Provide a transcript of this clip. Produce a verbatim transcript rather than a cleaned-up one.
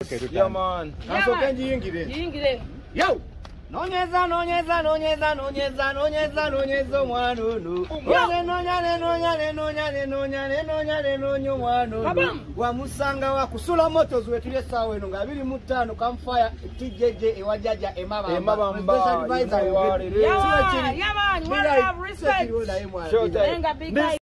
Yeah man. Aso kenji yingire. Yingire. Yo. Nonyeza nonyeza nonyeza nonyeza nonyeza nonyeza mwana ono. Nonyane nonyane nonyane nonyane nonyane nonyane nonyo mwana ono. Wa musanga wa kusula moto zwe tulye sawa eno nga biri mutano kamfire T J J ewajaja emaba. Emaba mba. Yeah man, we have respect. Showtime.